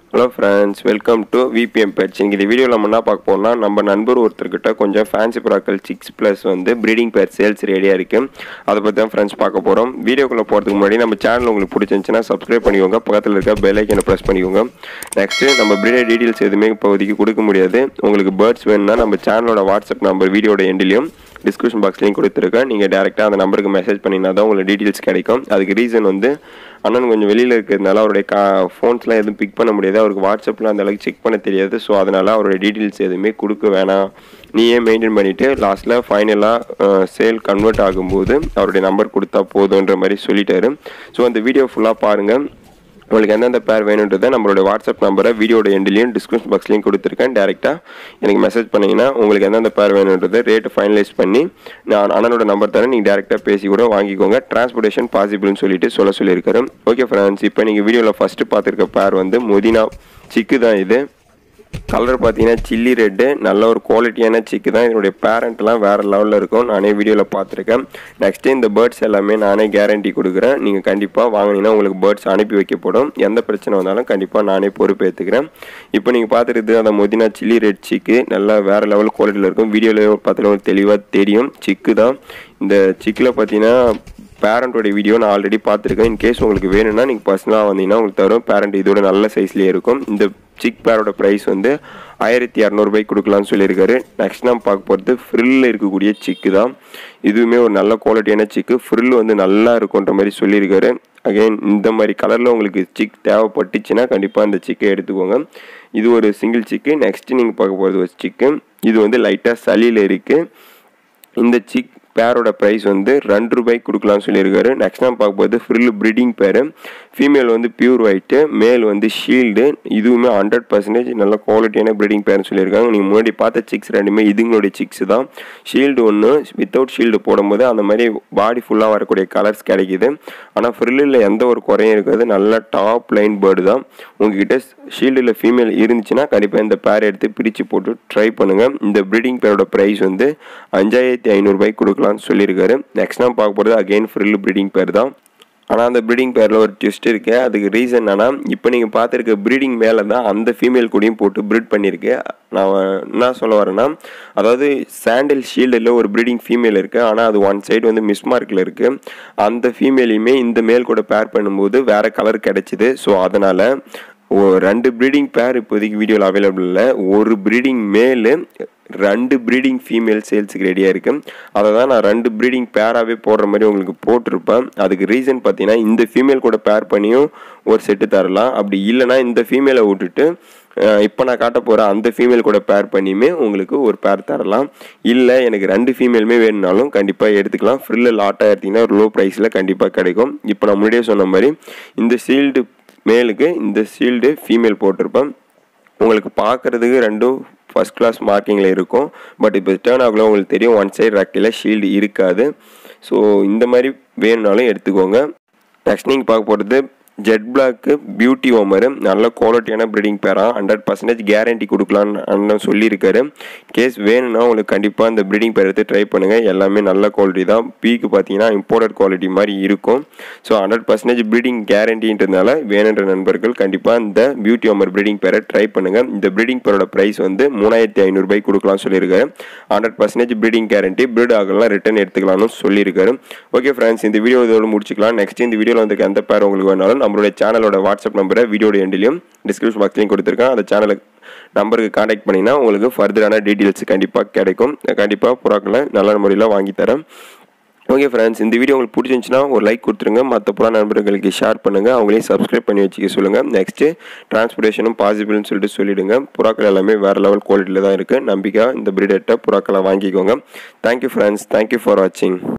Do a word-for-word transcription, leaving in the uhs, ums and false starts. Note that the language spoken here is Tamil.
Hello friends, welcome to V P M Pets. In this video நம்ம என்ன பார்க்க போறோம்னா நம்ம நண்பர் ஒருத்தர்கிட்ட கொஞ்சம் ஃபேன்சி புறாக்கள் சிக்ஸ் பிளஸ் வந்து ப்ரீடிங் பேர் சேல்ஸ் ரெடியா இருக்கு. அத பத்தி தான் फ्रेंड्स பார்க்க போறோம். வீடியோக்குள்ள போறதுக்கு முன்னாடி நம்ம சேனல் உங்களுக்கு பிடிச்சிருந்துச்சுனா Subscribe பண்ணிக்கோங்க. பக்கத்துல இருக்க பெல் ஐகானை பிரஸ் பண்ணிக்கோங்க. நெக்ஸ்ட் நம்ம ப்ரீடர் டீடைல்ஸ் எதுமே இப்போதைக்கு கொடுக்க முடியாது. உங்களுக்கு பேர்ட்ஸ் வேணும்னா நம்ம சேனலோட வாட்ஸ்அப் நம்பர் வீடியோட எண்ட்லயும் டிஸ்கிரிப்ஷன் பாக்ஸ் லிங்க் கொடுத்திருக்கேன். நீங்க டைரக்டா அந்த நம்பருக்கு மெசேஜ் பண்ணினா தான் உங்களுக்கு டீடைல்ஸ் கிடைக்கும். அதுக்கு ரீசன் வந்து அண்ணன் கொஞ்சம் வெளியில இருக்கிறதுனால அவருடைய ஃபோன்ஸ்லாம் எதுவும் பிக் பண்ண முடியாது. அவருக்கு வாட்ஸ்அப்ல அந்த அளவுக்கு செக் பண்ண தெரியாது. ஸோ அதனால அவருடைய டீடைல்ஸ் எதுவுமே கொடுக்க வேணாம், நீயே மெயின்டைன் பண்ணிட்டு லாஸ்ட்ல ஃபைனலா சேல் கன்வெர்ட் ஆகும்போது அவருடைய நம்பர் கொடுத்தா போதுன்ற மாதிரி சொல்லிட்டாரு. ஸோ அந்த வீடியோ ஃபுல்லா பாருங்க. உங்களுக்கு எந்தெந்த பேர் வேணுன்றதை நம்மளோட வாட்ஸ்அப் நம்பரை வீடியோட எண்ட்லையும் டிஸ்கிரிப்ஷன் பாக்ஸ்லையும் கொடுத்துருக்கேன். டேரெக்டாக எனக்கு மெசேஜ் பண்ணிங்கன்னா உங்களுக்கு எந்தெந்த பேர் வேணுன்றதை ரேட்டு ஃபைனலைஸ் பண்ணி நான் அண்ணனோட நம்பர் தரேன். நீங்கள் டேரெக்டாக பேசி கூட வாங்கிக்கோங்க. டிரான்ஸ்போர்ட்டேஷன் பாசிபிள்னு சொல்லிட்டு சொல்ல சொல்லியிருக்காரு. ஓகே ஃப்ரெண்ட்ஸ், இப்போ நீங்கள் வீடியோவில் ஃபஸ்ட்டு பார்த்துருக்க பேர் வந்து மொதினா சிக்கு தான். இது கலர் பார்த்தீங்கன்னா சில்லி ரெட்டு, நல்ல ஒரு குவாலிட்டியான சிக்கு தான். இதனுடைய பேரண்ட்லாம் வேறு லெவலில் இருக்கும். நானே வீடியோவில் பார்த்துருக்கேன். நெக்ஸ்ட்டு இந்த பேர்ட்ஸ் எல்லாமே நானே கேரண்டி கொடுக்குறேன். நீங்கள் கண்டிப்பாக வாங்கினீங்கன்னா உங்களுக்கு பேர்ட்ஸ் அனுப்பி வைக்கப்படும். எந்த பிரச்சனை வந்தாலும் கண்டிப்பாக நானே பொறுப்பு ஏற்றுக்கிறேன். இப்போ நீங்கள் பார்த்துருக்குது அந்த மொதினா சில்லி ரெட் சிக்கு, நல்லா வேறு லெவல் குவாலிட்டியில் இருக்கும். வீடியோவில் பார்த்தாலும் தெளிவாக தெரியும் சிக்கு தான். இந்த சிக்கில் பார்த்தீங்கன்னா பேரண்ட்டோடைய வீடியோ நான் ஆல்ரெடி பார்த்துருக்கேன். இன்கேஸ் உங்களுக்கு வேணும்னா நீங்கள் பர்சனலாக வந்தீங்கன்னா உங்களுக்கு தரும். பேரண்ட் இதோட நல்ல சைஸ்லேயே இருக்கும். இந்த சிக் பேரோட ப்ரைஸ் வந்து ஆயிரத்தி இரநூறுபாய்க்கு கொடுக்கலான்னு சொல்லியிருக்காரு. நெக்ஸ்ட் நம்ம பார்க்க போகிறது ஃப்ரில் இருக்கக்கூடிய சிக்கு தான். இதுவுமே ஒரு நல்ல குவாலிட்டியான சிக்கு, ஃப்ரில் வந்து நல்லா இருக்குன்ற மாதிரி சொல்லியிருக்காரு. அகைன் இந்த மாதிரி கலரில் உங்களுக்கு சிக் தேவைப்பட்டுச்சுன்னா கண்டிப்பாக இந்த சிக்கை எடுத்துக்கோங்க. இது ஒரு சிங்கிள் சிக்கு. நெக்ஸ்ட்டு நீங்கள் பார்க்க போகிறது ஒரு சிக்கு. இது வந்து லைட்டாக சளியில் இருக்குது. இந்த சிக் பேரோட ப்ரைஸ் வந்து ரெண்டு ரூபாய்க்கு கொடுக்கலாம்னு சொல்லியிருக்காரு. நெக்ஸ்ட் நம்ம பார்க்க போகிறது ஃப்ரில் ப்ரீடிங் பேரு. ஃபீமேல் வந்து பியூர் ஒயிட்டு, மேல் வந்து ஷீல்டு. இதுவுமே ஹண்ட்ரட் பர்சன்டேஜ் நல்ல குவாலிட்டியான ப்ரீடிங் பேர்னு சொல்லியிருக்காங்க. நீங்கள் முன்னாடி பார்த்த சிக்ஸ் ரெண்டுமே இதுங்களுடைய சிக்ஸ் தான். ஷீல்டு ஒன்று வித்தவுட் ஷீல்டு போடும்போது அந்த மாதிரி பாடி ஃபுல்லாக வரக்கூடிய கலர்ஸ் கிடைக்கிது. ஆனால் ஃப்ரில்லில் எந்த ஒரு குறையும் இருக்காது. நல்ல டாப் லைன் பேர்டு தான். உங்ககிட்ட ஷீல்டில் ஃபீமேல் இருந்துச்சுன்னா கண்டிப்பாக இந்த பேர் எடுத்து பிரித்து போட்டு ட்ரை பண்ணுங்கள். இந்த ப்ரீடிங் பேரோட ப்ரைஸ் வந்து அஞ்சாயிரத்தி ஐநூறுபாய்க்கு கொடுக்கலாம் சொல்லியிருக்காரு. நெக்ஸ்ட் நம்ம பார்க்க போகிறது அகைன் ஃப்ரில் ப்ரீடிங் பேர் தான். ஆனால் அந்த ப்ரீடிங் பேரில் ஒரு ட்விஸ்ட் இருக்குது. அதுக்கு ரீசன் என்னன்னா, இப்போ நீங்கள் பார்த்துருக்க ப்ரீடிங் மேலே தான் அந்த ஃபீமேல் கூடயும் போட்டு ப்ரீட் பண்ணியிருக்கு. நான் என்ன சொல்ல வரேன்னா, அதாவது சாண்டில் ஷீல்டில் ஒரு ப்ரீடிங் ஃபீமேல் இருக்குது. ஆனால் அது ஒன் சைடு வந்து மிஸ்மார்க்கில் இருக்குது. அந்த ஃபீமேலையுமே இந்த மேல் கூட பேர் பண்ணும்போது வேறு கலர் கிடச்சிது. ஸோ அதனால் ஓ ரெண்டு ப்ரீடிங் பேர் இப்போதைக்கு வீடியோவில் அவைலபிள் இல்லை. ஒரு ப்ரீடிங் மேலு ரெண்டு ப்ரீடிங் ஃபீமேல் சேல்ஸுக்கு ரெடியாக இருக்குது. அதை தான் நான் ரெண்டு ப்ரீடிங் பேராகவே போடுற மாதிரி உங்களுக்கு போட்டிருப்பேன். அதுக்கு ரீசன் பார்த்தீங்கன்னா, இந்த ஃபீமேல் கூட பேர் பண்ணியும் ஒரு செட்டு தரலாம். அப்படி இல்லைனா இந்த ஃபீமேலை விட்டுட்டு இப்போ நான் காட்ட போகிற அந்த ஃபீமேல் கூட பேர் பண்ணியுமே உங்களுக்கு ஒரு பேர் தரலாம். இல்லை எனக்கு ரெண்டு ஃபீமேலுமே வேணுனாலும் கண்டிப்பாக எடுத்துக்கலாம். ஃப்ரில்லில் லாட்டாக எடுத்திங்கன்னா ஒரு லோ ப்ரைஸில் கண்டிப்பாக கிடைக்கும். இப்போ நான் முன்னாடியே சொன்ன மாதிரி இந்த ஷீல்டு மேலுக்கு இந்த ஷீல்டு ஃபீமேல் போட்டிருப்பேன். உங்களுக்கு பார்க்குறதுக்கு ரெண்டும் ஃபஸ்ட் கிளாஸ் மார்க்கிங்கில் இருக்கும். பட் இப்போ டேர்ன் ஆகல உங்களுக்கு தெரியும், ஒன் சைடு ரெக்கையில் ஷீல்டு இருக்காது. ஸோ இந்த மாதிரி வேணுனாலும் எடுத்துக்கோங்க. நெக்ஸ்ட் நீங்கள் பார்க்க போகிறது ஜெட் பிளாக்கு பியூட்டி ஓமரு. நல்ல குவாலிட்டியான ப்ரீடிங் பேராக ஹண்ட்ரட் பர்சன்டேஜ் கேரண்டி கொடுக்கலான்னு அண்ணன் சொல்லியிருக்காரு. கேஸ் வேணும்னா உங்களுக்கு கண்டிப்பாக இந்த ப்ரீடிங் பேர் எடுத்து ட்ரை பண்ணுங்கள். எல்லாமே நல்ல குவாலிட்டி தான். பீக்கு பார்த்தீங்கன்னா இம்போர்ட்டட் குவாலிட்டி மாதிரி இருக்கும். ஸோ ஹண்ட்ரட் பர்சன்டேஜ் ப்ரீடிங் கேரண்டின்றதுனால வேணுன்ற நண்பர்கள் கண்டிப்பாக இந்த பியூட்டி ஓமர் ப்ரீடிங் பேரை ட்ரை பண்ணுங்கள். இந்த ப்ரீடிங் பேரோட ப்ரைஸ் வந்து மூணாயிரத்தி ஐநூறுபாய்க்கு கொடுக்கலாம்னு சொல்லியிருக்காரு. Hundred percentage breeding guarantee, breed ஆகலாம் ரிட்டர்ன் எடுத்துக்கலாம்னு சொல்லியிருக்காரு. ஓகே ஃப்ரெண்ட்ஸ், இந்த வீடியோ இதோட முடிச்சுக்கலாம். நெக்ஸ்ட் இந்த வீடியோவில் வந்து எந்த பேர் உங்களுக்கு வேணாலும் நம்மளுடைய சேனலோட வாட்ஸ்அப் நம்பரை வீடியோட எண்ட்லையும் டிஸ்கிரிப்ஷன் பாக்ஸ்லையும் கொடுத்துருக்கேன். அந்த சேனலுக்கு நம்பருக்கு கான்டாக்ட் பண்ணிங்கன்னா உங்களுக்கு ஃபர்தரான டீட்டெயில்ஸ் கண்டிப்பாக கிடைக்கும். கண்டிப்பாக புறாக்களை நல்ல முறையில் வாங்கி தரேன். ஓகே ஃப்ரெண்ட்ஸ், இந்த வீடியோ உங்களுக்கு பிடிச்சிருந்துச்சுன்னா ஒரு லைக் கொடுத்துருங்க. மற்ற புறா நண்பர்களுக்கு ஷேர் பண்ணுங்கள். அவங்களையும் சப்ஸ்கிரைப் பண்ணி வச்சுக்க சொல்லுங்கள். நெக்ஸ்ட்டு டிரான்ஸ்போர்ட்டேஷனும் பாசிபிள்னு சொல்லிட்டு சொல்லிவிடுங்க. புறாக்கள் எல்லாமே வேறு லெவல் குவாலிட்டியில் தான் இருக்குது. நம்பிக்கையாக இந்த பிரீடர்கிட்ட புறாக்களை வாங்கிக்கோங்க. தேங்க்யூ ஃப்ரெண்ட்ஸ், தேங்க்யூ ஃபார் வாட்சிங்.